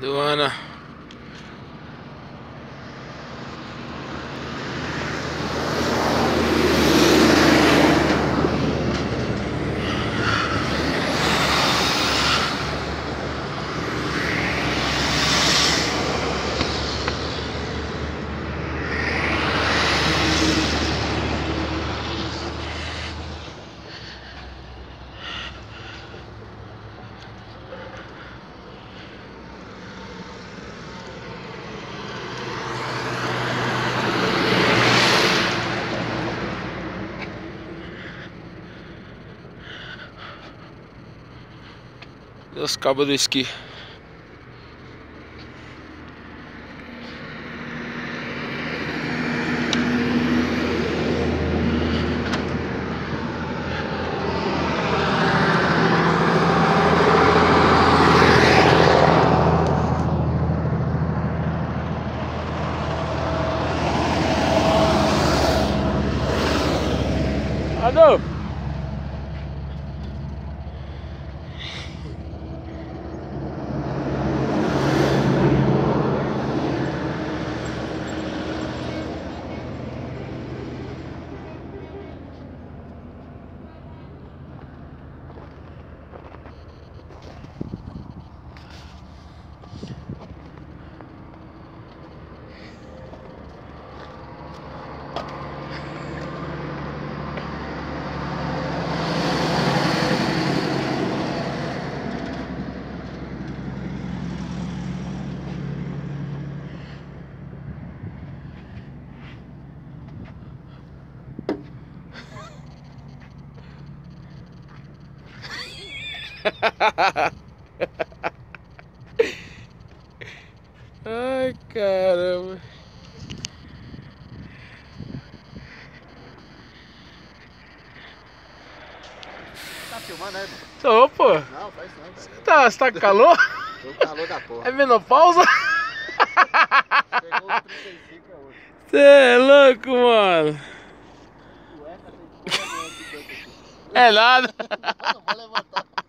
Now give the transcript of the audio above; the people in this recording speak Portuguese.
Ana. Os cabos do esqui. Alô? Ai, caramba. Tá filmando, né, irmão? Tô, pô. Não, faz não, cara. Você tá com calor? Tô com calor da porra. É menopausa? Chegou os 35 é hoje. Você é louco, mano. Ué, tá tem porra nenhuma aqui dentro aqui. É nada. Não vou levantar.